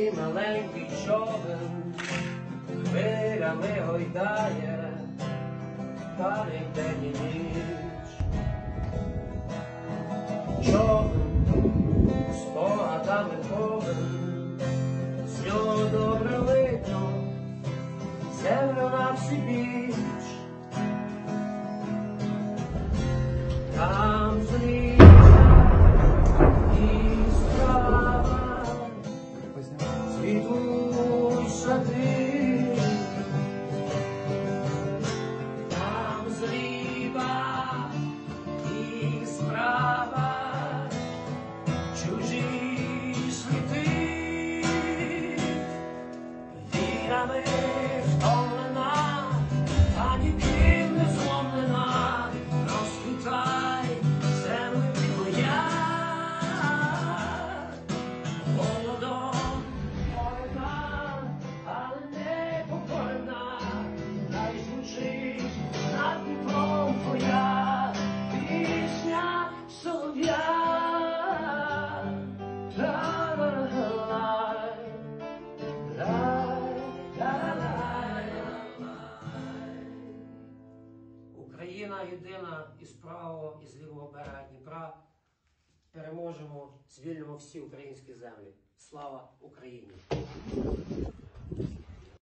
мій маленький човен хвилями гойдає, палить день і ніч. Човен спогадами повен, з нього добре видно землю на всі біч. Там зліва і справа цвітуть сади. Там зліва і справа чужі світи. Вірами втомлена, та ніким не зломлена, розквітай землю твоя. Голодом горена, але не покорена, дай звучить над Дніпром твоя пісня солов'я. Україна єдина із правого і з лівого берега Дніпра. Переможемо, звільнимо всі українські землі. Слава Україні!